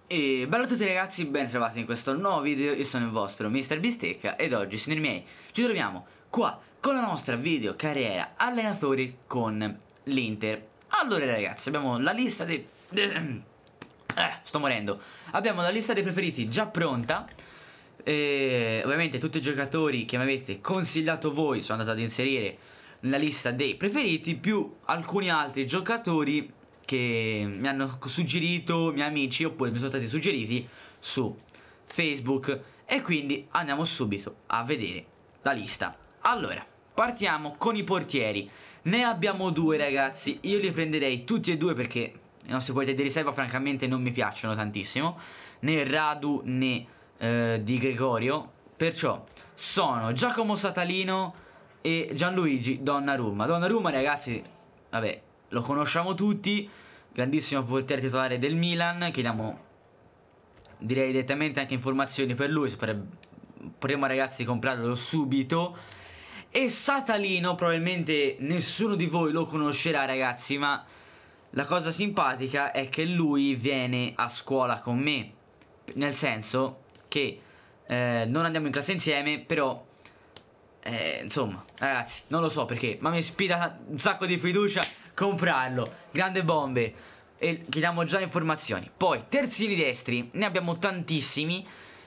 E bello a tutti ragazzi, ben trovati in questo nuovo video. Io sono il vostro Mr. Bistecca ed oggi, signori miei, ci troviamo qua con la nostra video carriera allenatori con l'Inter. Allora ragazzi, abbiamo la lista dei... sto morendo. Abbiamo la lista dei preferiti già pronta. E ovviamente tutti i giocatori che mi avete consigliato voi sono andato ad inserire nella lista dei preferiti, più alcuni altri giocatori che mi hanno suggerito miei amici oppure mi sono stati suggeriti su Facebook. E quindi andiamo subito a vedere la lista. Allora, partiamo con i portieri. Ne abbiamo due ragazzi, io li prenderei tutti e due perché i nostri portieri di riserva francamente non mi piacciono tantissimo, né Radu né Di Gregorio. Perciò sono Giacomo Satalino e Gianluigi Donnarumma. Donnarumma ragazzi, vabbè, lo conosciamo tutti, grandissimo portiere titolare del Milan. Chiediamo, direi direttamente anche informazioni per lui, potremmo ragazzi comprarlo subito. E Satalino probabilmente nessuno di voi lo conoscerà ragazzi, ma la cosa simpatica è che lui viene a scuola con me, nel senso che non andiamo in classe insieme, però insomma ragazzi, non lo so perché, ma mi ispira un sacco di fiducia comprarlo. Grande bombe. E chiediamo già informazioni. Poi terzini destri ne abbiamo tantissimi.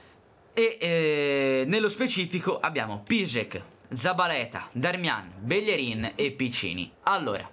E nello specifico abbiamo Piszczek, Zabaleta, Darmian, Bellerin e Piccini. Allora,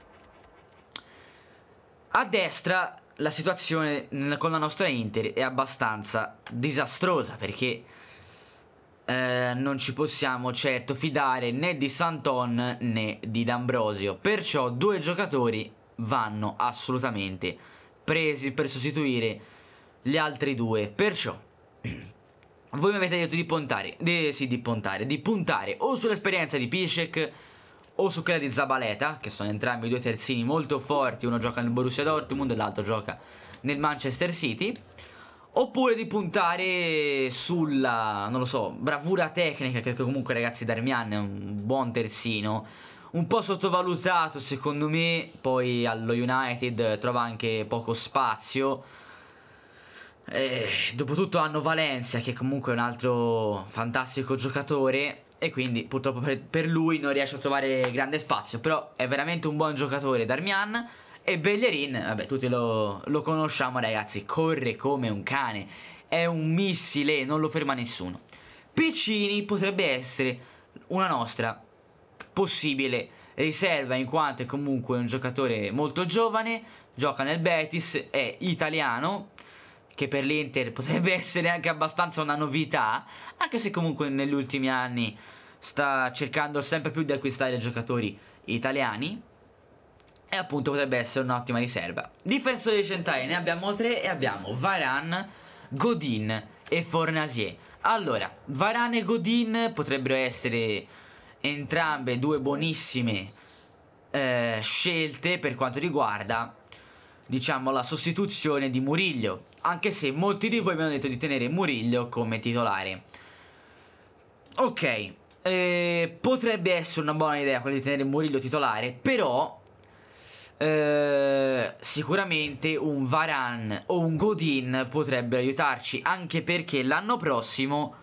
a destra la situazione con la nostra Inter è abbastanza disastrosa, perché non ci possiamo certo fidare né di Santon né di D'Ambrosio. Perciò due giocatori vanno assolutamente presi per sostituire gli altri due. Perciò voi mi avete detto di puntare o sull'esperienza di Piszczek o su quella di Zabaleta, che sono entrambi due terzini molto forti. Uno gioca nel Borussia Dortmund e l'altro gioca nel Manchester City. Oppure di puntare sulla, non lo so, bravura tecnica, che comunque ragazzi Darmian è un buon terzino, un po' sottovalutato secondo me. Poi allo United trova anche poco spazio. Dopotutto hanno Valencia, che comunque è un altro fantastico giocatore, e quindi purtroppo per lui non riesce a trovare grande spazio. Però è veramente un buon giocatore Darmian. E Bellerin, vabbè, tutti lo conosciamo ragazzi, corre come un cane, è un missile, non lo ferma nessuno. Piccini potrebbe essere una nostra possibile riserva, in quanto è comunque un giocatore molto giovane, gioca nel Betis, è italiano, che per l'Inter potrebbe essere anche abbastanza una novità, anche se comunque negli ultimi anni sta cercando sempre più di acquistare giocatori italiani. E appunto potrebbe essere un'ottima riserva. Difensori centrali ne abbiamo tre e abbiamo Varane, Godin e Fornasier. Allora, Varane e Godin potrebbero essere entrambe due buonissime scelte per quanto riguarda, diciamo, la sostituzione di Murillo, anche se molti di voi mi hanno detto di tenere Murillo come titolare. Ok, potrebbe essere una buona idea quella di tenere Murillo titolare, però sicuramente un Varane o un Godin potrebbero aiutarci, anche perché l'anno prossimo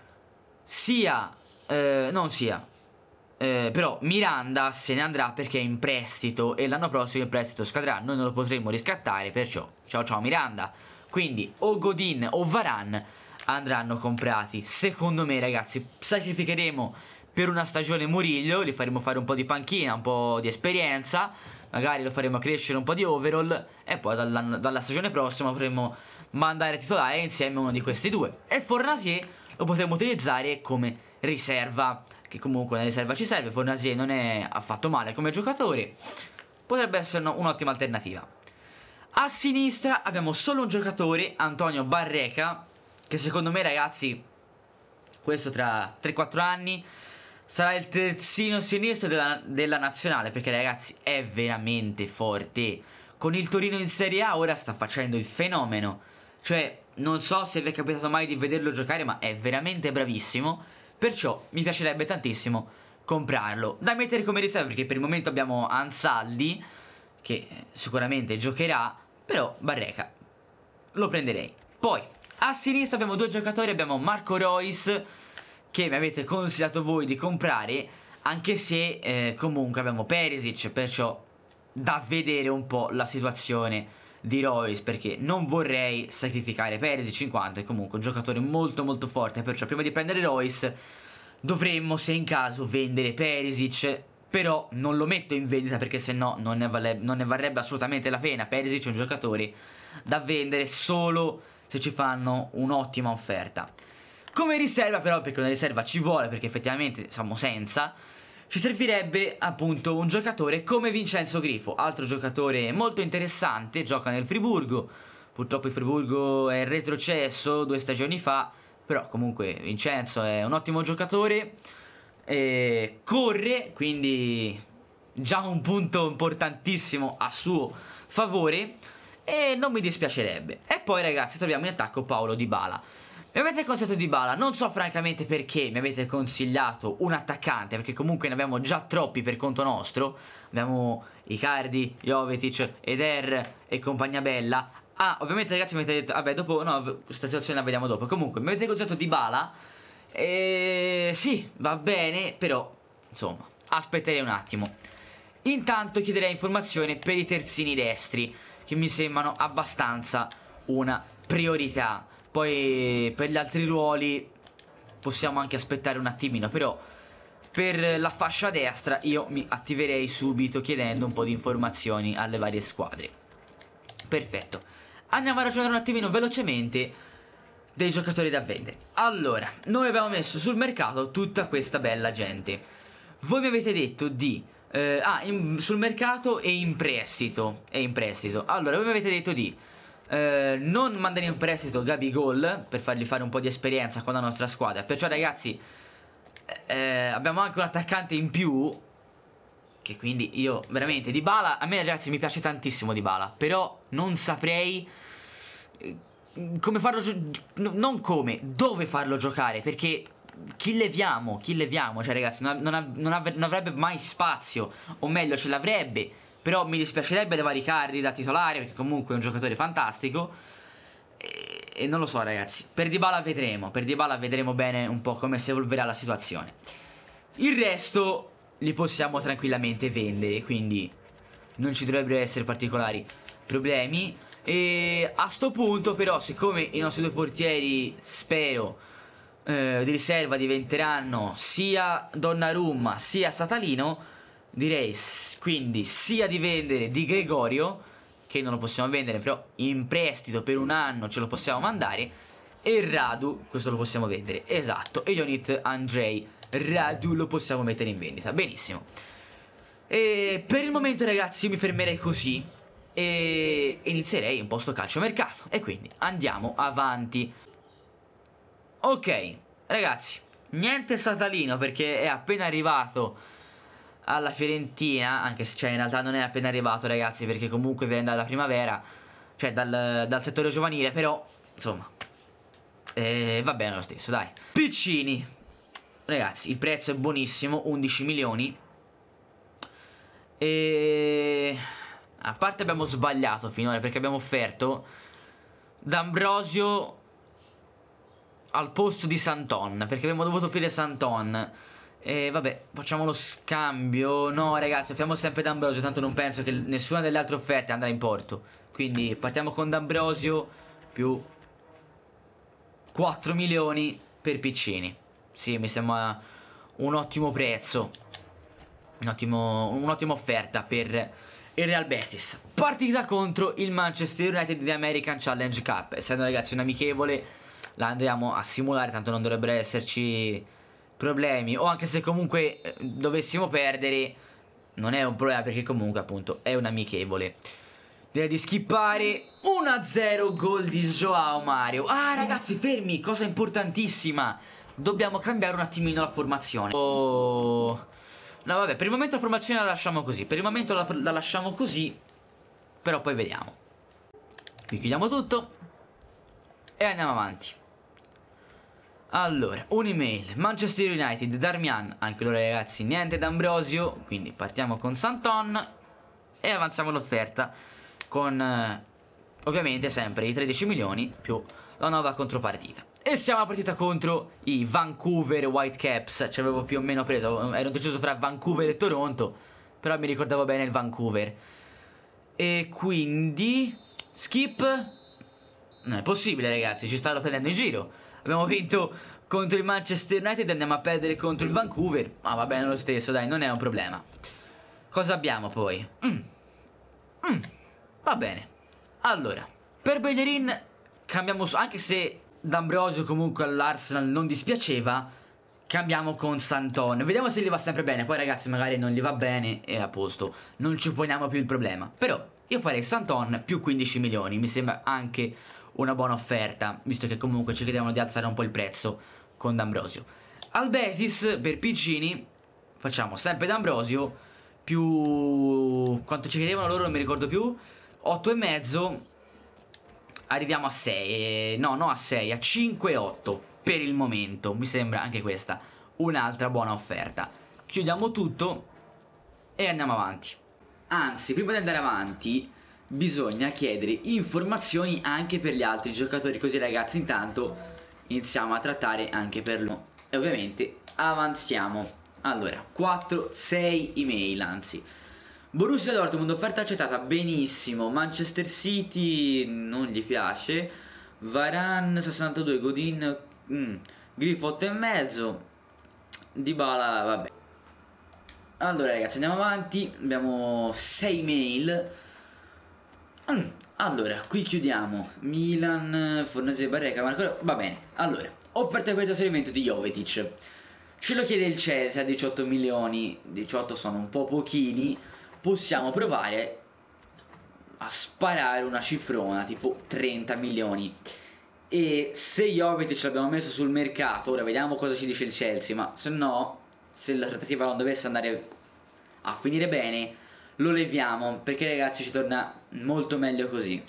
però Miranda se ne andrà perché è in prestito e l'anno prossimo il prestito scadrà, noi non lo potremo riscattare, perciò ciao ciao Miranda. Quindi o Godin o Varane andranno comprati. Secondo me ragazzi sacrificheremo per una stagione Murillo, gli faremo fare un po' di panchina, un po' di esperienza, magari lo faremo crescere un po' di overall, e poi dalla stagione prossima potremo mandare a titolare insieme uno di questi due. E Fornasier lo potremo utilizzare come riserva, che comunque una riserva ci serve. Fornasier non è affatto male come giocatore, potrebbe essere un'ottima alternativa. A sinistra abbiamo solo un giocatore, Antonio Barreca, che secondo me ragazzi, questo tra 3-4 anni sarà il terzino sinistro della nazionale, perché ragazzi è veramente forte. Con il Torino in Serie A ora sta facendo il fenomeno. Cioè non so se vi è capitato mai di vederlo giocare, ma è veramente bravissimo. Perciò mi piacerebbe tantissimo comprarlo da mettere come riserva, perché per il momento abbiamo Ansaldi, che sicuramente giocherà, però Barreca lo prenderei. Poi a sinistra abbiamo due giocatori, abbiamo Marco Reus, che mi avete consigliato voi di comprare, anche se comunque abbiamo Perisic, perciò da vedere un po' la situazione di Reus, perché non vorrei sacrificare Perisic in quanto è comunque un giocatore molto molto forte, perciò prima di prendere Reus dovremmo, se in caso, vendere Perisic. Però non lo metto in vendita perché sennò non ne varrebbe assolutamente la pena. Perisic è un giocatore da vendere solo se ci fanno un'ottima offerta. Come riserva però, perché una riserva ci vuole, perché effettivamente siamo senza, ci servirebbe appunto un giocatore come Vincenzo Grifo, altro giocatore molto interessante, gioca nel Friburgo. Purtroppo il Friburgo è retrocesso 2 stagioni fa, però comunque Vincenzo è un ottimo giocatore, corre, quindi già un punto importantissimo a suo favore e non mi dispiacerebbe. E poi ragazzi troviamo in attacco Paulo Dybala. Mi avete consigliato Dybala, non so francamente perché mi avete consigliato un attaccante, perché comunque ne abbiamo già troppi per conto nostro. Abbiamo Icardi, Jovetic, Eder e compagnia bella. Ah, ovviamente ragazzi mi avete detto, vabbè dopo, no, questa situazione la vediamo dopo. Comunque mi avete consigliato Dybala. Sì, va bene, però insomma, aspetterei un attimo. Intanto chiederei informazioni per i terzini destri, che mi sembrano abbastanza una priorità. Poi per gli altri ruoli possiamo anche aspettare un attimino, però per la fascia destra io mi attiverei subito chiedendo un po' di informazioni alle varie squadre. Perfetto. Andiamo a ragionare un attimino velocemente dei giocatori da vendere. Allora, noi abbiamo messo sul mercato tutta questa bella gente. Voi mi avete detto di sul mercato e in prestito. Allora, voi mi avete detto di non mandare in prestito Gabigol per fargli fare un po' di esperienza con la nostra squadra. Perciò ragazzi abbiamo anche un attaccante in più, che quindi io veramente Dybala, a me ragazzi mi piace tantissimo Dybala, però non saprei come farlo, non come, dove farlo giocare, perché chi leviamo, cioè ragazzi non avrebbe mai spazio, o meglio ce l'avrebbe, però mi dispiacerebbe levare Icardi da titolare, perché comunque è un giocatore fantastico, e non lo so ragazzi, per Dybala vedremo bene un po' come si evolverà la situazione. Il resto li possiamo tranquillamente vendere, quindi non ci dovrebbero essere particolari problemi. E a sto punto però, siccome i nostri due portieri spero di riserva diventeranno sia Donnarumma sia Satalino, direi quindi sia di vendere Di Gregorio, che non lo possiamo vendere però in prestito per un anno ce lo possiamo mandare, e Radu, questo lo possiamo vendere, esatto, e Ionit Andrei Radu lo possiamo mettere in vendita. Benissimo. E per il momento ragazzi io mi fermerei così e inizierei un po' sto calciomercato, e quindi andiamo avanti. Ok ragazzi, niente Satalino perché è appena arrivato alla Fiorentina, anche se cioè in realtà non è appena arrivato ragazzi, perché comunque viene dalla primavera, cioè dal settore giovanile, però insomma va bene lo stesso, dai. Piccini, ragazzi, il prezzo è buonissimo, 11 milioni. E a parte abbiamo sbagliato finora, perché abbiamo offerto D'Ambrosio al posto di Santon, perché abbiamo dovuto offrire Santon. E vabbè, facciamo lo scambio. No ragazzi, offriamo sempre D'Ambrosio, tanto non penso che nessuna delle altre offerte andrà in porto. Quindi partiamo con D'Ambrosio più 4 milioni per Piccini. Sì, mi sembra un ottimo prezzo, un'ottima offerta per il Real Betis. Partita contro il Manchester United di American Challenge Cup. Essendo ragazzi un amichevole, la andremo a simulare, tanto non dovrebbero esserci problemi. O anche se comunque dovessimo perdere, non è un problema, perché comunque appunto è un amichevole. Direi di skippare. 1-0, gol di Joao Mario. Ah ragazzi, fermi, cosa importantissima, dobbiamo cambiare un attimino la formazione. No vabbè, per il momento la formazione la lasciamo così. La lasciamo così, però poi vediamo. Qui chiudiamo tutto e andiamo avanti. Allora, un'email, Manchester United, Darmian. Anche loro ragazzi, niente D'Ambrosio, quindi partiamo con Santon e avanziamo l'offerta con ovviamente sempre i 13 milioni più la nuova contropartita. E siamo alla partita contro i Vancouver Whitecaps. Ci avevo più o meno preso, ero deciso fra Vancouver e Toronto, però mi ricordavo bene il Vancouver. E quindi skip. Non è possibile, ragazzi, ci stanno prendendo in giro. Abbiamo vinto contro il Manchester United e andiamo a perdere contro il Vancouver. Ma va bene lo stesso, dai, non è un problema. Cosa abbiamo poi? Va bene. Allora, per Bellerin cambiamo, anche se D'Ambrosio comunque all'Arsenal non dispiaceva, cambiamo con Santon. Vediamo se gli va sempre bene. Poi ragazzi magari non gli va bene e a posto, non ci poniamo più il problema. Però io farei Santon più 15 milioni. Mi sembra anche una buona offerta, visto che comunque ci chiedevano di alzare un po' il prezzo con D'Ambrosio. Al Betis per Piccini facciamo sempre D'Ambrosio più... quanto ci chiedevano loro non mi ricordo più. 8,5. Arriviamo a 6. No, a 6, a 5,8 per il momento. Mi sembra anche questa un'altra buona offerta. Chiudiamo tutto e andiamo avanti. Anzi, prima di andare avanti bisogna chiedere informazioni anche per gli altri giocatori, così ragazzi intanto iniziamo a trattare anche per loro. E ovviamente avanziamo. Allora, 6 email anzi. Borussia Dortmund, offerta accettata, benissimo. Manchester City non gli piace. Varane 62, Godin, Griffo 8,5. Dybala, vabbè. Allora ragazzi andiamo avanti. Abbiamo 6 mail. Allora, qui chiudiamo. Milan, Fornese, Barreca, Marco. Va bene. Allora, offerta per il trasferimento di Jovetic. Ce lo chiede il Chelsea a 18 milioni. 18 sono un po' pochini. Possiamo provare a sparare una cifrona tipo 30 milioni. E se Jovetic l'abbiamo messo sul mercato, ora vediamo cosa ci dice il Chelsea, ma se no, se la trattativa non dovesse andare a finire bene, lo leviamo, perché ragazzi ci torna molto meglio così.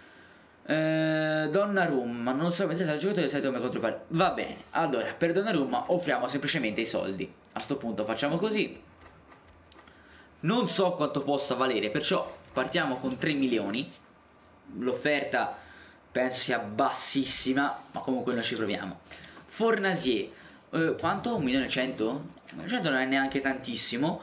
Donnarumma, non so se il giocatore sai come controparte. Va bene, allora per Donnarumma offriamo semplicemente i soldi. A sto punto facciamo così. Non so quanto possa valere, perciò partiamo con 3 milioni. L'offerta penso sia bassissima, ma comunque noi ci proviamo. Fornasier, quanto? 1.100.000? 1.100.000 non è neanche tantissimo.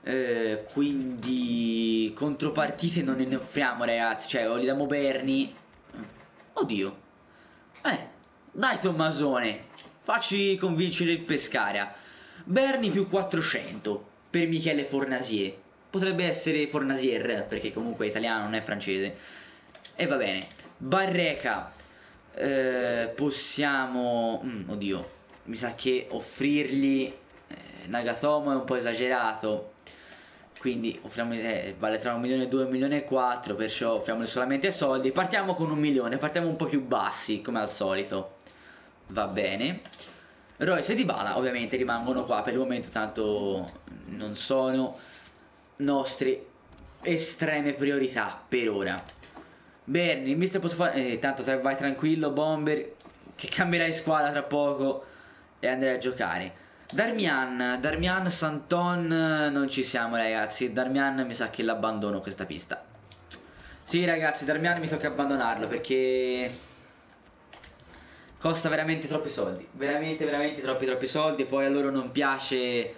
Quindi contropartite non ne offriamo ragazzi. Cioè o gli diamo Berni. Oddio. Dai Tommasone, facci convincere il Pescara. Berni più 400 per Michele Fornasier. Potrebbe essere Fornasier, perché comunque è italiano, non è francese. E va bene. Barreca, possiamo... oddio, mi sa che offrirgli Nagatomo è un po' esagerato. Quindi offriamo, vale tra 1 milione e 2, 1 milione e 4, perciò offriamoli solamente soldi. Partiamo con 1 milione, partiamo un po' più bassi, come al solito. Va bene. Royce e Dybala ovviamente rimangono qua per il momento, tanto non sono nostre estreme priorità per ora. Berni, mister posso fare... tanto vai tranquillo Bomber, che cambierai squadra tra poco e andrai a giocare. Darmian, Santon, non ci siamo ragazzi. Darmian mi sa che l'abbandono questa pista. Sì ragazzi, Darmian mi tocca abbandonarlo perché costa veramente troppi soldi. Veramente troppi soldi. E poi a loro non piace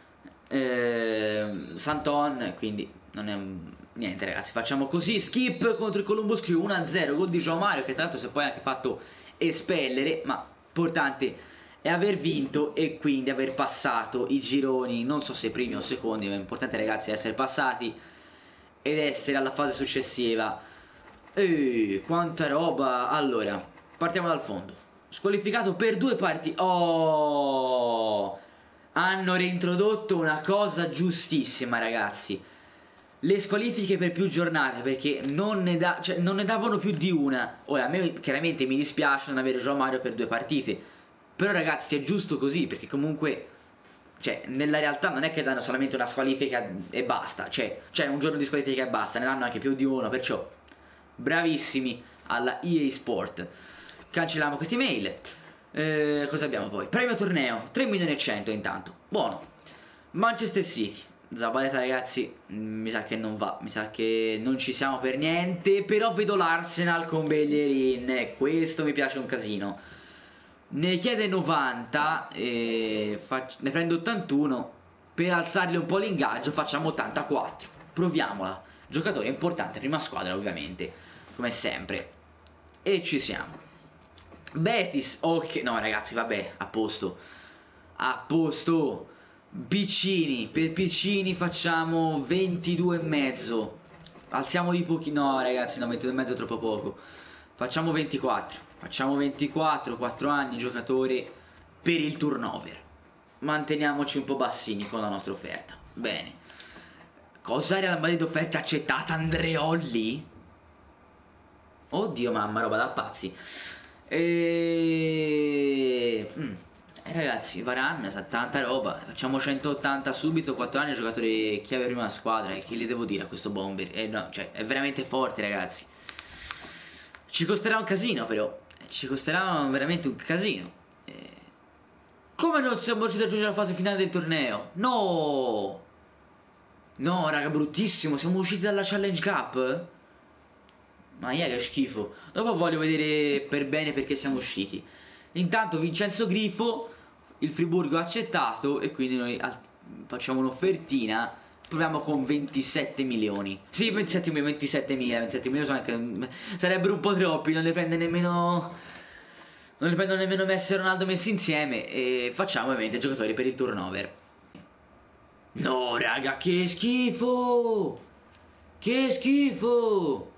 Santon, quindi non è niente ragazzi, facciamo così. Skip contro il Columbus Crew 1-0, gol di João Mario, che tra l'altro si è poi anche fatto espellere, ma importante è aver vinto e quindi aver passato i gironi, non so se primi o secondi, ma è importante ragazzi essere passati ed essere alla fase successiva. Quanta roba. Allora, partiamo dal fondo. Squalificato per 2 partite. Oh, hanno reintrodotto una cosa giustissima ragazzi, le squalifiche per più giornate, perché non ne davano più di una. Ora a me chiaramente mi dispiace non avere João Mario per 2 partite, però ragazzi è giusto così, perché comunque cioè nella realtà non è che danno solamente una squalifica e basta, cioè un giorno di squalifica e basta, ne danno anche più di uno, perciò bravissimi alla EA Sport. Cancelliamo queste mail. Cosa abbiamo poi? Premio torneo 3 milioni e 100 intanto, buono. Manchester City, Zabaleta ragazzi, mi sa che non va, mi sa che non ci siamo per niente, però vedo l'Arsenal con Bellerin e questo mi piace un casino. Ne chiede 90 e ne prendo 81, per alzargli un po' l'ingaggio facciamo 84, proviamola. Giocatore importante, prima squadra ovviamente, come sempre. E ci siamo. Betis, ok, no ragazzi vabbè, a posto. A posto. Piccini, per Piccini facciamo 22 e mezzo. Alziamo di pochino, no ragazzi, no, 22 e mezzo è troppo poco. Facciamo 24. Facciamo 24, 4 anni, giocatore per il turnover. Manteniamoci un po' bassini con la nostra offerta. Bene. Cosa era la maledetta offerta accettata, Andreolli? Oddio mamma, roba da pazzi. Ragazzi, Varane, tanta roba. Facciamo 180 subito, 4 anni, giocatore chiave prima squadra. E che gli devo dire a questo bomber? No, cioè, è veramente forte, ragazzi. Ci costerà un casino, però. Ci costerà veramente un casino. Come non siamo riusciti a raggiungere la fase finale del torneo? No! No, raga, bruttissimo. Siamo usciti dalla Challenge Cup? Ma che schifo. Dopo voglio vedere per bene perché siamo usciti. Intanto Vincenzo Grifo, il Friburgo ha accettato e quindi noi facciamo un'offertina. Proviamo con 27 milioni. Sì, 27 mila, 27 mila, 27 mila sono anche, sarebbero un po' troppi, non ne prende nemmeno. Non ne prendono nemmeno Messi e Ronaldo messi insieme. E facciamo ovviamente giocatori per il turnover. No, raga, che schifo! Che schifo!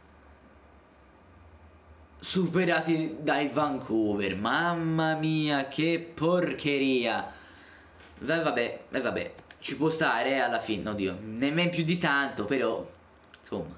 Superati dai Vancouver, mamma mia che porcheria. Vabbè, ci può stare alla fine, oddio, nemmeno più di tanto, però insomma.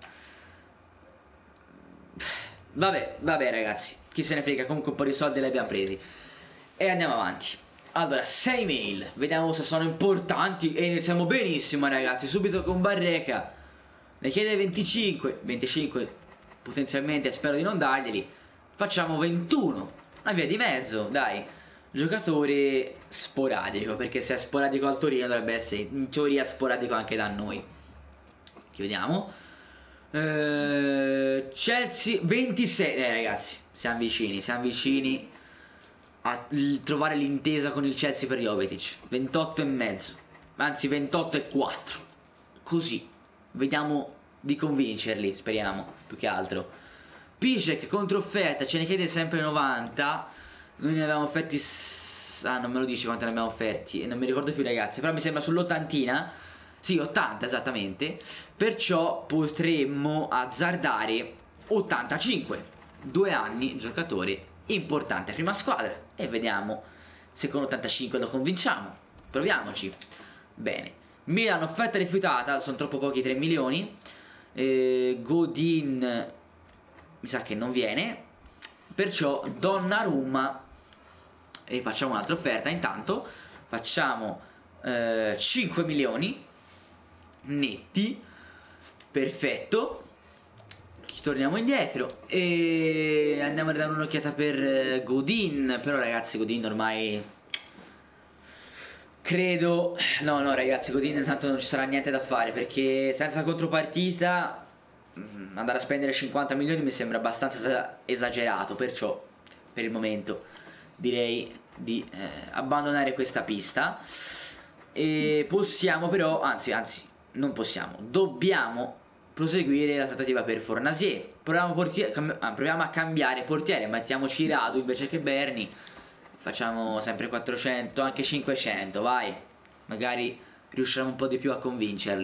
Vabbè ragazzi, chi se ne frega, comunque un po' di soldi li abbiamo presi. E andiamo avanti. Allora, 6 mail, vediamo se sono importanti e iniziamo benissimo ragazzi, subito con Barreca. Ne chiede 25 potenzialmente, spero di non darglieli. Facciamo 21, una via di mezzo, dai. Giocatore sporadico, perché se è sporadico al Torino dovrebbe essere in teoria sporadico anche da noi. Chiudiamo. Chelsea 26, ragazzi, siamo vicini a trovare l'intesa con il Chelsea per Jovetic. 28 e mezzo, anzi 28 e 4, così vediamo di convincerli, speriamo, più che altro. Piszczek contro offerta, ce ne chiede sempre 90. Noi ne avevamo offerti, non me lo dici quanto ne abbiamo offerti, e non mi ricordo più ragazzi, però mi sembra sull'80. Sì, 80 esattamente. Perciò potremmo azzardare 85. 2 anni, giocatore importante, prima squadra. E vediamo se con 85 lo convinciamo. Proviamoci. Bene. Milan offerta rifiutata, sono troppo pochi 3 milioni. Godin mi sa che non viene. Perciò Donnarumma. E facciamo un'altra offerta. Intanto facciamo 5 milioni netti. Perfetto. Torniamo indietro e andiamo a dare un'occhiata per Godin. Però ragazzi, Godin ormai credo, no ragazzi, Godin intanto non ci sarà niente da fare, perché senza contropartita andare a spendere 50 milioni mi sembra abbastanza esagerato. Perciò per il momento direi di abbandonare questa pista. E possiamo però, anzi non possiamo, dobbiamo proseguire la trattativa per Fornasier. Proviamo a cambiare portiere, mettiamoci Radu invece che Berni. Facciamo sempre 400, anche 500, vai. Magari riusciamo un po' di più a convincerli.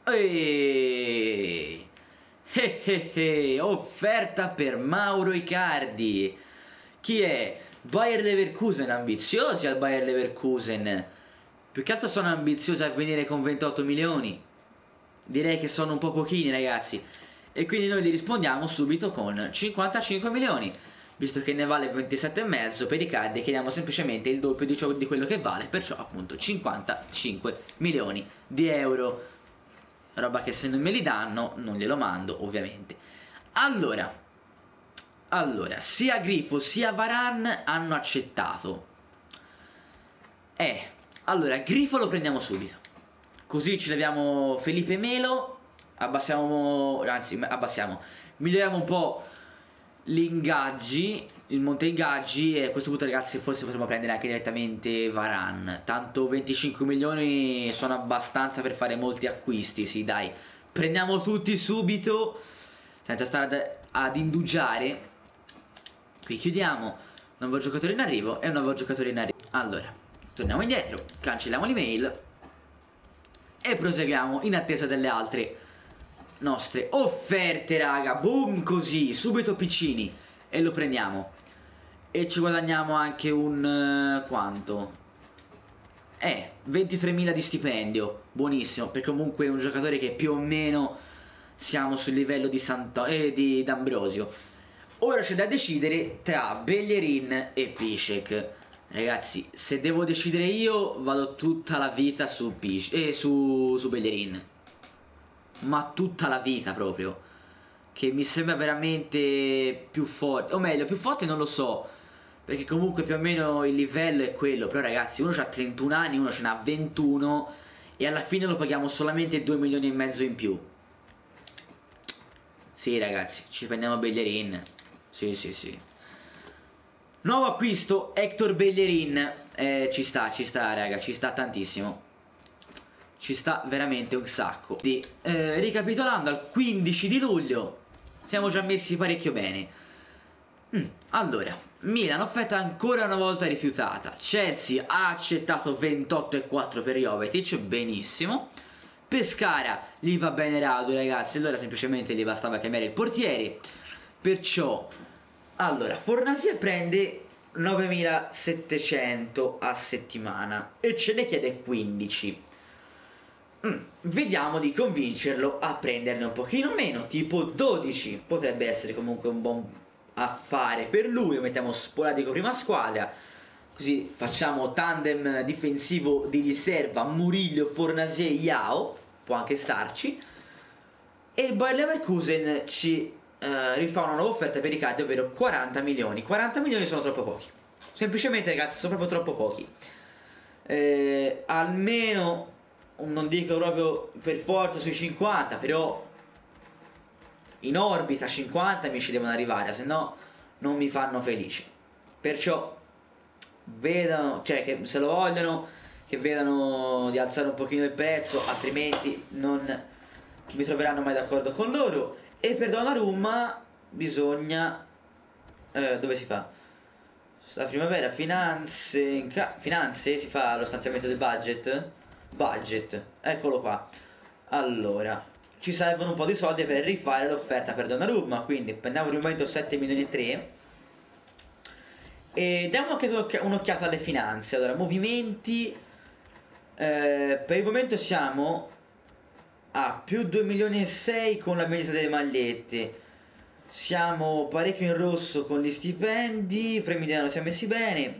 Offerta per Mauro Icardi. Chi è? Bayer Leverkusen, ambiziosi al Bayer Leverkusen. Più che altro sono ambiziosi a venire con 28 milioni. Direi che sono un po' pochini ragazzi. E quindi noi gli rispondiamo subito con 55 milioni. Visto che ne vale 27,5 per Icardi, chiediamo semplicemente il doppio di quello che vale. Perciò appunto 55 milioni di euro. Roba che se non me li danno non glielo mando ovviamente. Allora sia Grifo sia Varane hanno accettato. Allora Grifo lo prendiamo subito. Così ci leviamo Felipe Melo, miglioriamo un po' gli ingaggi, il monte ingaggi, e a questo punto ragazzi forse potremmo prendere anche direttamente Varane. Tanto 25 milioni sono abbastanza per fare molti acquisti, sì dai. Prendiamo tutti subito, senza stare ad indugiare. Qui chiudiamo, nuovo giocatore in arrivo e un nuovo giocatore in arrivo. Allora, torniamo indietro, cancelliamo l'email e proseguiamo in attesa delle altre nostre offerte, raga. Boom, così, subito piccini. E lo prendiamo. E ci guadagniamo anche un... quanto? 23.000 di stipendio. Buonissimo, perché comunque è un giocatore che più o meno siamo sul livello di D'Ambrosio. Ora c'è da decidere tra Bellerin e Piszczek. Ragazzi, se devo decidere io, vado tutta la vita su su Bellerin. Ma tutta la vita proprio. Che mi sembra veramente più forte. O meglio, più forte non lo so, perché comunque più o meno il livello è quello. Però ragazzi, uno ha 31 anni, uno ce n'ha 21, e alla fine lo paghiamo solamente 2 milioni e mezzo in più. Sì ragazzi, ci prendiamo Bellerin. Sì sì sì. Nuovo acquisto, Hector Bellerin. Ci sta raga, ci sta tantissimo. Ci sta veramente un sacco. Ricapitolando, al 15 di luglio siamo già messi parecchio bene. Allora, Milan, offerta ancora una volta rifiutata. Chelsea ha accettato 28,4 per Jovetic, benissimo. Pescara gli va bene Radu, ragazzi, allora semplicemente gli bastava cambiare il portiere. Perciò, allora, Fornasia prende 9.700 a settimana e ce ne chiede 15. Vediamo di convincerlo a prenderne un pochino meno, tipo 12. Potrebbe essere comunque un buon affare per lui. Lo mettiamo sporadico prima squadra, così facciamo tandem difensivo di riserva Murillo, Fornasia, Yao. Può anche starci. E il Bayer Leverkusen ci rifà una nuova offerta per Icardi, ovvero 40 milioni. 40 milioni sono troppo pochi. Semplicemente ragazzi, sono proprio troppo pochi. Almeno, non dico proprio per forza sui 50, però in orbita 50 mi ci devono arrivare, se no non mi fanno felice. Perciò vedano, cioè che se lo vogliono, che vedano di alzare un pochino il prezzo, altrimenti non mi troveranno mai d'accordo con loro. E per Donnarumma bisogna dove si fa? La primavera, finanze, si fa lo stanziamento del budget, eccolo qua. Allora, ci servono un po' di soldi per rifare l'offerta per Donnarumma, quindi prendiamo per il momento 7 milioni e 3 e diamo anche un'occhiata alle finanze. Allora, movimenti, per il momento siamo a più 2 milioni e 6 con la vendita delle magliette. Siamo parecchio in rosso con gli stipendi, premi di anno siamo messi bene.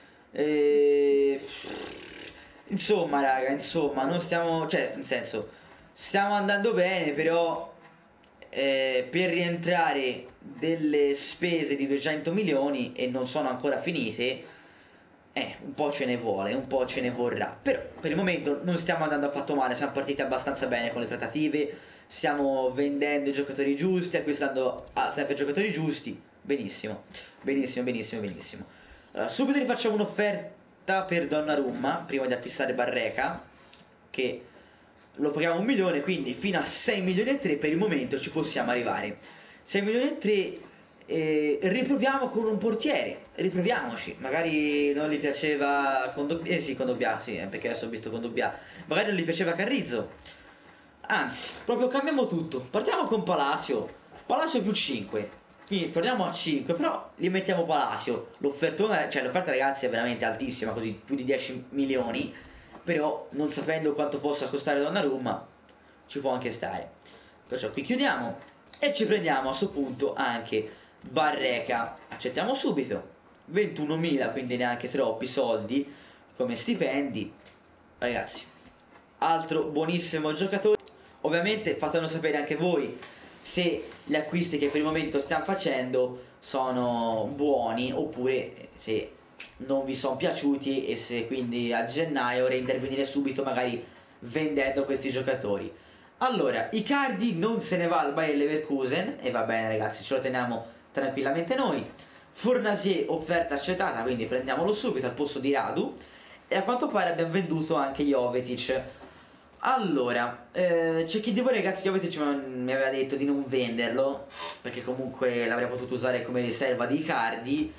Insomma raga, insomma non stiamo, cioè nel senso stiamo andando bene, però per rientrare delle spese di 200 milioni e non sono ancora finite, un po' ce ne vuole, un po' ce ne vorrà. Però per il momento non stiamo andando affatto male, siamo partiti abbastanza bene con le trattative, stiamo vendendo i giocatori giusti, acquistando sempre giocatori giusti. Benissimo, benissimo, benissimo, benissimo. Allora, subito rifacciamo un'offerta per Donnarumma prima di acquistare Barreca, che lo paghiamo 1 milione, quindi fino a 6 milioni e 3 per il momento ci possiamo arrivare. 6 milioni e 3. Riproviamo con un portiere, riproviamoci. Magari non gli piaceva Kondogbia, sì, Kondogbia, sì, perché adesso ho visto Kondogbia. Magari non gli piaceva Carrizzo. Anzi, proprio cambiamo tutto. Partiamo con Palacio più 5. Quindi torniamo a 5, però gli mettiamo Palacio. L'offertona, cioè l'offerta ragazzi è veramente altissima, così più di 10 milioni. Però non sapendo quanto possa costare Donnarumma, ci può anche stare. Perciò qui chiudiamo e ci prendiamo a sto punto anche Barreca. Accettiamo subito 21.000, quindi neanche troppi soldi come stipendi. Ragazzi, altro buonissimo giocatore. Ovviamente fatelo sapere anche voi se gli acquisti che per il momento stiamo facendo sono buoni, oppure se non vi sono piaciuti, e se quindi a gennaio reintervenire subito magari vendendo questi giocatori. Allora, Icardi non se ne va al Bayer Leverkusen e va bene ragazzi, ce lo teniamo tranquillamente noi. Fournier offerta accettata, quindi prendiamolo subito al posto di Radu. E a quanto pare abbiamo venduto anche Jovetic. Allora, c'è chi di voi ragazzi Jovetic mi aveva detto di non venderlo, perché comunque l'avrei potuto usare come riserva di Icardi.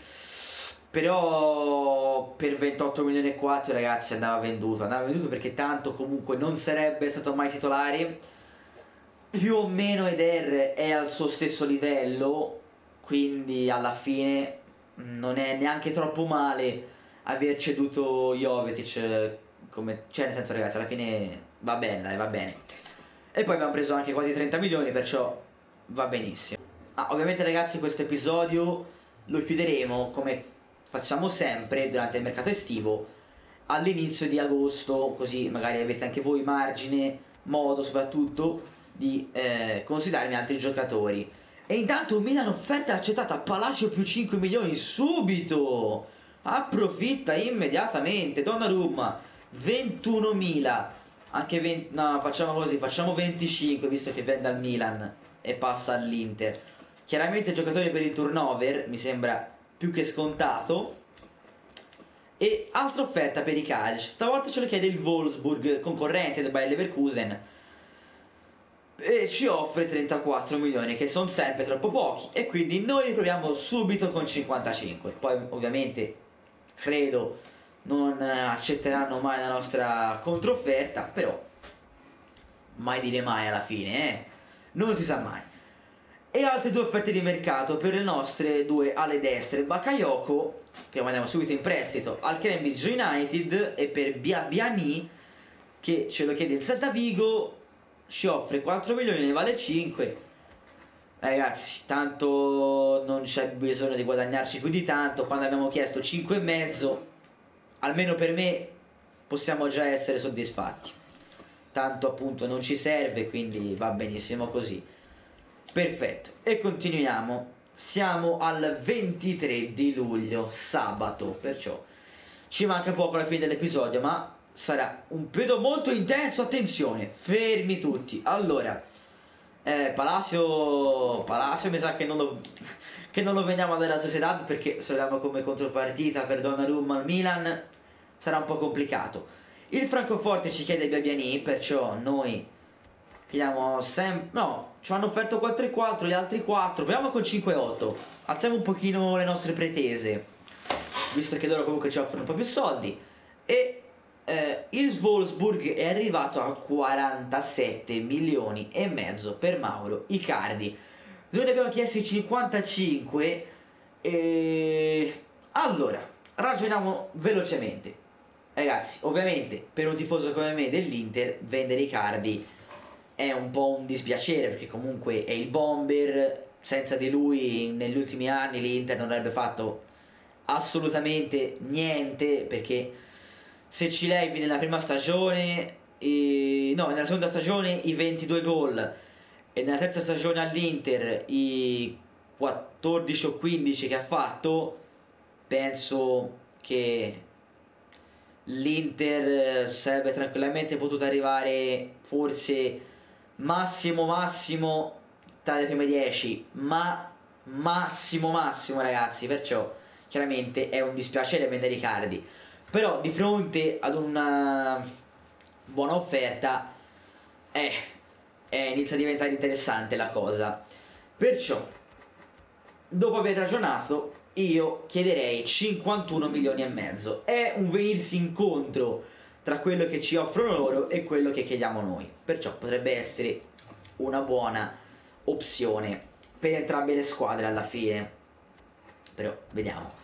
Però per 28 milioni e 4 ragazzi andava venduto perché tanto comunque non sarebbe stato mai titolare. Più o meno Eder è al suo stesso livello, quindi alla fine non è neanche troppo male aver ceduto Jovetic, come, cioè nel senso ragazzi alla fine va bene, dai, va bene. E poi abbiamo preso anche quasi 30 milioni, perciò va benissimo. Ovviamente ragazzi questo episodio lo chiuderemo come facciamo sempre durante il mercato estivo all'inizio di agosto, così magari avete anche voi margine, modo soprattutto di considerarmi altri giocatori. E intanto Milan offerta accettata, Palacio più 5 milioni subito, approfitta immediatamente. Donnarumma 21.000, anche 20, no, facciamo così, facciamo 25 visto che vende al Milan e passa all'Inter. Chiaramente il giocatore per il turnover mi sembra più che scontato. E altra offerta per i Calci, stavolta ce lo chiede il Wolfsburg, concorrente del Bayer Leverkusen, e ci offre 34 milioni, che sono sempre troppo pochi, e quindi noi riproviamo subito con 55. Poi ovviamente credo non accetteranno mai la nostra controfferta, però mai dire mai alla fine, non si sa mai. E altre due offerte di mercato per le nostre due ale destre, Bakayoko, che mandiamo subito in prestito al Cambridge United, e per Biabiani, che ce lo chiede il Celta Vigo, ci offre 4 milioni, ne vale 5. Ragazzi, tanto non c'è bisogno di guadagnarci più di tanto, quando abbiamo chiesto 5,5, almeno per me possiamo già essere soddisfatti. Tanto appunto non ci serve, quindi va benissimo così. Perfetto, e continuiamo. Siamo al 23 di luglio, sabato, perciò ci manca poco alla fine dell'episodio, ma sarà un periodo molto intenso. Attenzione, fermi tutti. Allora, Palacio mi sa che non lo vendiamo dalla Sociedad, perché se lo diamo come contropartita per Donnarumma al Milan sarà un po' complicato. Il Francoforte ci chiede Biabiani, perciò noi chiediamo sempre, no, ci hanno offerto 4,4, gli altri 4, proviamo con 5,8, alziamo un pochino le nostre pretese, visto che loro comunque ci offrono un po' più soldi. E il Wolfsburg è arrivato a 47 milioni e mezzo per Mauro Icardi. Noi ne abbiamo chiesti 55 e allora ragioniamo velocemente. Ragazzi, ovviamente per un tifoso come me dell'Inter vendere Icardi è un po' un dispiacere, perché comunque è il bomber, senza di lui negli ultimi anni l'Inter non avrebbe fatto assolutamente niente, perché se ci levi nella prima stagione, no, nella seconda stagione i 22 gol e nella terza stagione all'Inter i 14 o 15 che ha fatto, penso che l'Inter sarebbe tranquillamente potuta arrivare forse massimo tra le prime 10, ma massimo ragazzi, perciò chiaramente è un dispiacere vendere Icardi, però di fronte ad una buona offerta inizia a diventare interessante la cosa. Perciò, dopo aver ragionato, io chiederei 51 milioni e mezzo. È un venirsi incontro tra quello che ci offrono loro e quello che chiediamo noi, perciò potrebbe essere una buona opzione per entrambe le squadre alla fine. Però vediamo.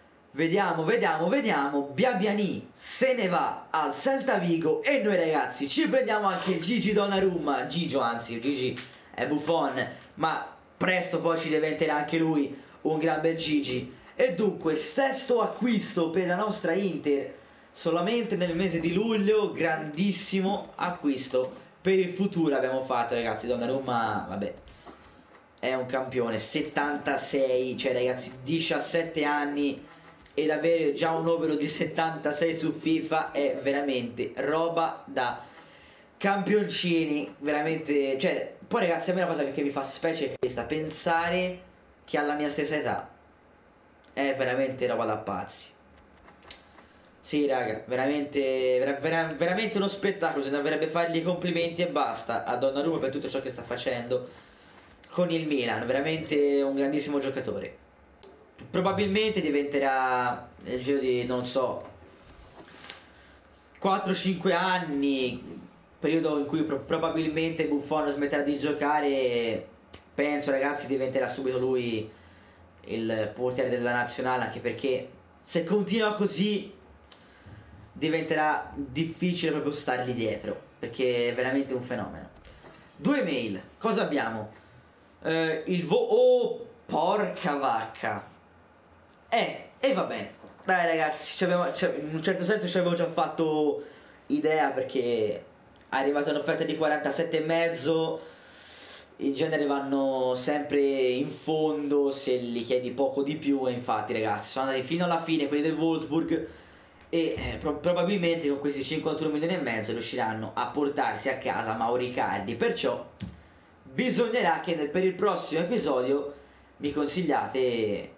Biabiani se ne va al Celta Vigo e noi ragazzi ci prendiamo anche Gigi Donnarumma. Gigi è Buffon, ma presto poi ci diventerà anche lui un gran bel Gigi. E dunque sesto acquisto per la nostra Inter solamente nel mese di luglio, grandissimo acquisto per il futuro abbiamo fatto ragazzi. Donnarumma vabbè è un campione, 76, cioè ragazzi 17 anni ed avere già un numero di 76 su FIFA è veramente roba da campioncini, veramente, cioè, poi ragazzi a me la cosa che mi fa specie è questa, pensare che alla mia stessa età è veramente roba da pazzi. Sì, raga, veramente, veramente uno spettacolo, se ne dovrebbe fargli i complimenti e basta a Donnarumma per tutto ciò che sta facendo con il Milan, veramente un grandissimo giocatore. Probabilmente diventerà nel giro di, non so, 4-5 anni, periodo in cui probabilmente Buffon smetterà di giocare, penso ragazzi diventerà subito lui il portiere della nazionale, anche perché se continua così diventerà difficile proprio stargli dietro, perché è veramente un fenomeno. Due mail, cosa abbiamo? Oh, porca vacca. E va bene. Dai ragazzi, in un certo senso ci avevo già fatto idea perché è arrivata un'offerta di 47,5. In genere vanno sempre in fondo se li chiedi poco di più, e infatti ragazzi sono andati fino alla fine quelli del Wolfsburg e probabilmente con questi 51 milioni e mezzo riusciranno a portarsi a casa Mauro Icardi, perciò bisognerà che per il prossimo episodio mi consigliate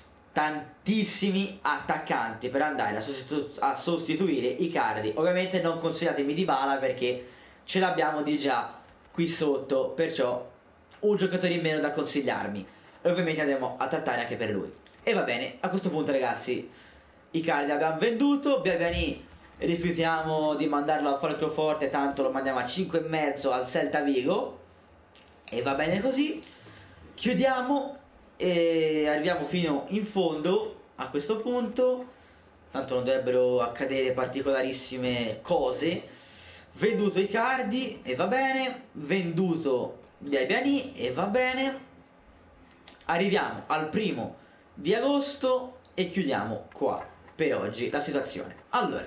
tantissimi attaccanti per andare a sostituire Icardi. Ovviamente non consigliatemi Dybala perché ce l'abbiamo di già qui sotto, perciò un giocatore in meno da consigliarmi e ovviamente andremo a trattare anche per lui. E va bene, a questo punto ragazzi Icardi abbiamo venduto, Biagani rifiutiamo di mandarlo a Francoforte, tanto lo mandiamo a 5,5 al Celta Vigo e va bene così. Chiudiamo e arriviamo fino in fondo a questo punto, tanto non dovrebbero accadere particolarissime cose. Venduto Icardi e va bene, venduto Biagani e va bene. Arriviamo al 1° di agosto e chiudiamo qua per oggi la situazione. Allora,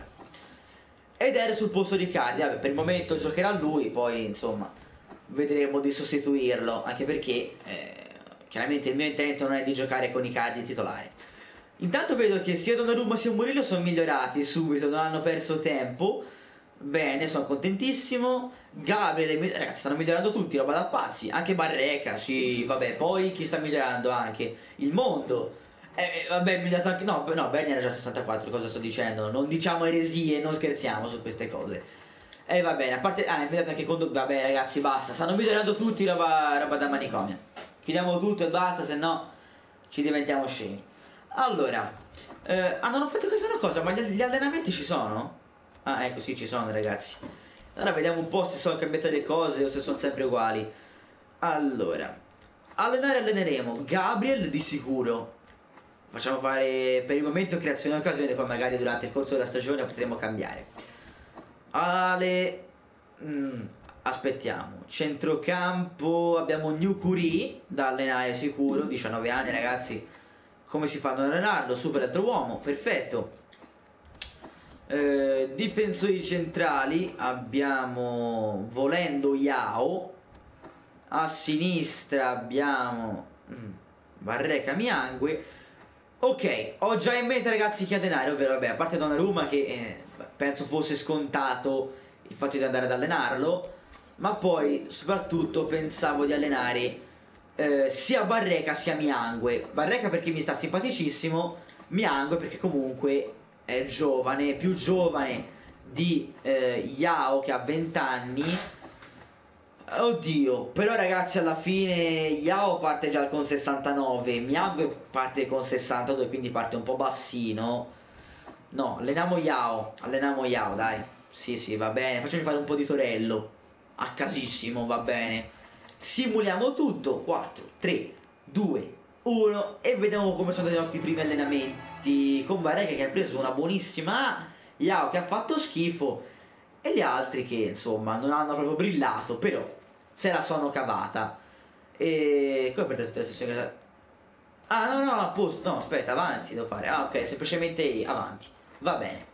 Eder sul posto di Icardi, vabbè, per il momento giocherà lui, poi insomma vedremo di sostituirlo, anche perché chiaramente il mio intento non è di giocare con Icardi titolare. Intanto vedo che sia Donnarumma sia Murillo sono migliorati subito, non hanno perso tempo. Bene, sono contentissimo. Gabriel, ragazzi, stanno migliorando tutti, roba da pazzi. Anche Barreca, sì, vabbè. Poi chi sta migliorando anche? Il mondo. Vabbè, è migliorato anche. No, Berni era già 64, cosa sto dicendo? Non diciamo eresie, non scherziamo su queste cose. E va bene, a parte. Ah, è migliorato anche Condo. Vabbè, ragazzi, basta. Stanno migliorando tutti, roba da manicomio. Chiudiamo tutto e basta, se no ci diventiamo scemi. Allora, non ho fatto caso a una cosa, ma gli allenamenti ci sono? Ah, ecco, sì, ci sono, ragazzi. Allora, vediamo un po' se sono cambiate le cose o se sono sempre uguali. Allora, alleneremo Gabriel di sicuro. Facciamo fare per il momento creazione di occasione, poi magari durante il corso della stagione potremo cambiare. Aspettiamo. Centrocampo abbiamo Nukuri da allenare sicuro, 19 anni, ragazzi. Come si fa ad allenarlo? Super altro uomo, perfetto. Difensori centrali abbiamo volendo Yao, a sinistra abbiamo Barreca Miangue. Ok, ho già in mente ragazzi chi allenare, ovvero vabbè, a parte Donnarumma che penso fosse scontato il fatto di andare ad allenarlo, ma poi soprattutto pensavo di allenare sia Barreca sia Miangue. Barreca perché mi sta simpaticissimo, Miangue perché comunque è giovane, più giovane di Yao che ha 20 anni. Oddio, però ragazzi alla fine Yao parte già con 69, Miangue parte con 62, quindi parte un po' bassino. No, alleniamo Yao, dai. Sì, sì, va bene, facciamo fare un po' di torello. A casissimo, va bene. Simuliamo tutto, 4, 3, 2, 1 e vediamo come sono stati i nostri primi allenamenti con Barreca che ha preso una buonissima, Yao che ha fatto schifo e gli altri che insomma non hanno proprio brillato, però se la sono cavata. E come per tutte le stesse cose. Ah no no, a posto, no aspetta, avanti devo fare. Ah ok, semplicemente avanti. Va bene.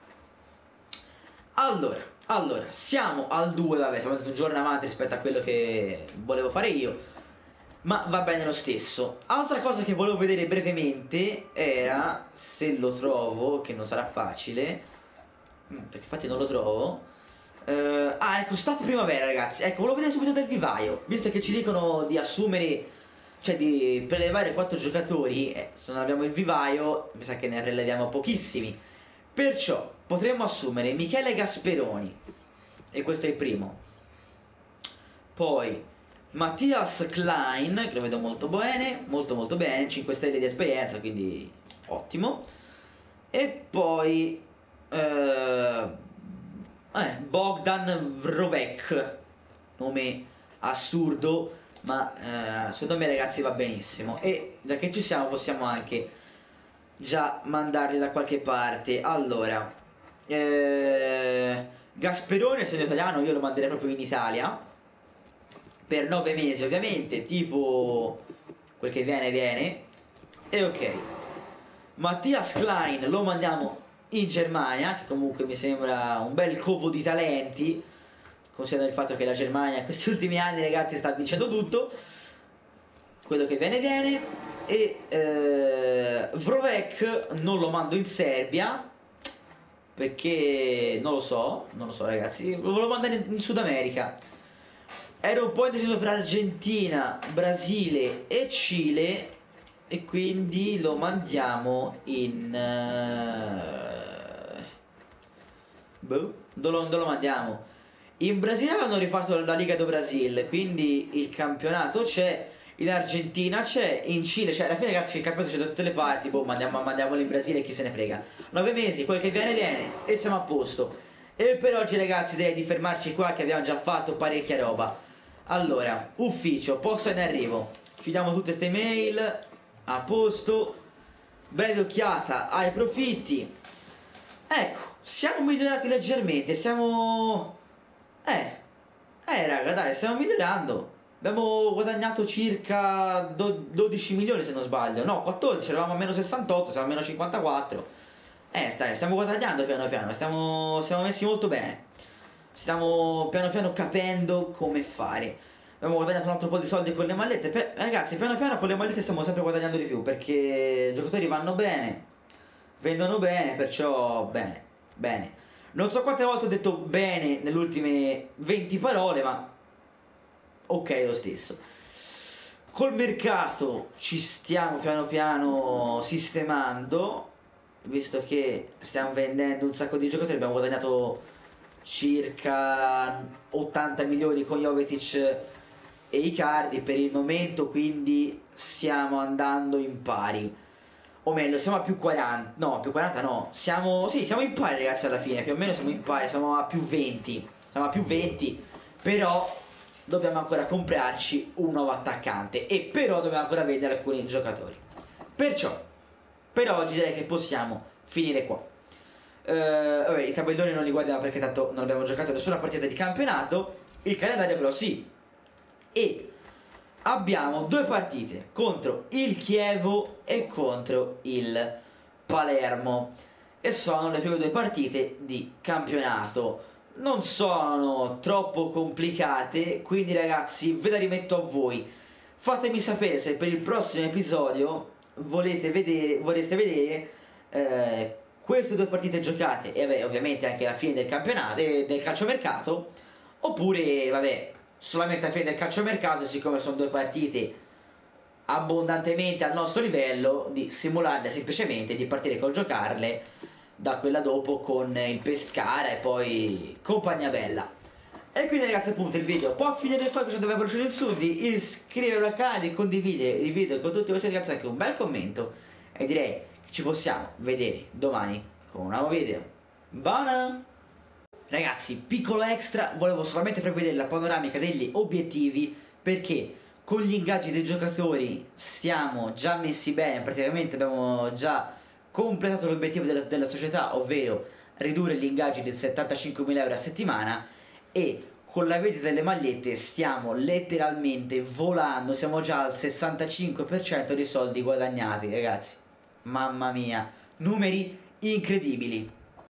Allora, siamo al 2, vabbè, siamo andati un giorno avanti rispetto a quello che volevo fare io, ma va bene lo stesso. Altra cosa che volevo vedere brevemente era, se lo trovo, che non sarà facile, perché infatti non lo trovo, Ecco, staff primavera, ragazzi. Ecco, volevo vedere subito del vivaio. Visto che ci dicono di assumere, cioè di prelevare 4 giocatori, se non abbiamo il vivaio, mi sa che ne releviamo pochissimi. Perciò potremmo assumere Michele Gasperoni. E questo è il primo. Poi Mattias Klein, che lo vedo molto bene, molto bene, 5 stelle di esperienza, quindi ottimo. E poi Bogdan Vrovek, nome assurdo, ma secondo me, ragazzi, va benissimo. E da che ci siamo possiamo anche già mandarli da qualche parte. Allora, Gasperone, essendo italiano, io lo manderei proprio in Italia per 9 mesi, ovviamente, tipo quel che viene. E ok, Mattias Klein lo mandiamo in Germania, che comunque mi sembra un bel covo di talenti, considerando il fatto che la Germania questi ultimi anni, ragazzi, sta vincendo tutto. Quello che viene. E Vrovek non lo mando in Serbia perché non lo so, ragazzi, lo volevo mandare in Sud America. Ero un po' indeciso fra Argentina, Brasile e Cile, e quindi lo mandiamo in dove lo mandiamo? In Brasile hanno rifatto la Liga do Brasil, quindi il campionato c'è. In Argentina c'è, in Cile c'è. Alla fine, ragazzi, il campionato c'è da tutte le parti. Boh, mandiamolo in Brasile, chi se ne frega. 9 mesi, quel che viene e siamo a posto. E per oggi, ragazzi, direi di fermarci qua, che abbiamo già fatto parecchia roba. Allora, ufficio, posta in arrivo. Ci diamo tutte ste mail. A posto. Breve occhiata ai profitti. Ecco, siamo migliorati leggermente. Stiamo raga, dai, stiamo migliorando. Abbiamo guadagnato circa 12 milioni, se non sbaglio. No, 14, eravamo a meno 68, siamo a meno 54. Stiamo guadagnando piano piano, siamo messi molto bene. Stiamo piano piano capendo come fare. Abbiamo guadagnato un altro po' di soldi con le mallette. Ragazzi, piano piano con le mallette stiamo sempre guadagnando di più, perché i giocatori vanno bene, vendono bene, perciò bene. Non so quante volte ho detto bene nelle ultime 20 parole, ma ok lo stesso. Col mercato ci stiamo piano piano sistemando, visto che stiamo vendendo un sacco di giocatori. Abbiamo guadagnato circa 80 milioni con Jovetic e Icardi per il momento, quindi stiamo andando in pari. O meglio, siamo a più 40. No, più 40 no. Siamo in pari, ragazzi, alla fine. Più o meno siamo in pari, siamo a più 20. Siamo a più 20. Però dobbiamo ancora comprarci un nuovo attaccante. E però dobbiamo ancora vendere alcuni giocatori. Perciò, per oggi direi che possiamo finire qua. Vabbè, i tabelloni non li guardiamo perché tanto non abbiamo giocato nessuna partita di campionato. Il calendario però sì. E abbiamo 2 partite contro il Chievo e contro il Palermo, e sono le prime 2 partite di campionato. Non sono troppo complicate, quindi, ragazzi, ve la rimetto a voi. Fatemi sapere se per il prossimo episodio vorreste vedere queste 2 partite giocate, e vabbè, ovviamente anche la fine del campionato e del calciomercato, oppure vabbè, solamente alla fine del calciomercato, siccome sono 2 partite abbondantemente al nostro livello, di simularle semplicemente, di partire col giocarle da quella dopo con il Pescara e poi compagnia bella. E quindi, ragazzi, appunto, il video può finire qua, cosa dove veloce in su, di iscrivervi al canale, di condividere il video con tutti voi, ragazzi, anche un bel commento, e direi che ci possiamo vedere domani con un nuovo video. Buona! Ragazzi, piccolo extra, volevo solamente far vedere la panoramica degli obiettivi, perché con gli ingaggi dei giocatori stiamo già messi bene. Praticamente abbiamo già completato l'obiettivo della società, ovvero ridurre gli ingaggi di 75.000 euro a settimana, e con la vendita delle magliette stiamo letteralmente volando, siamo già al 65% dei soldi guadagnati, ragazzi. Mamma mia, numeri incredibili.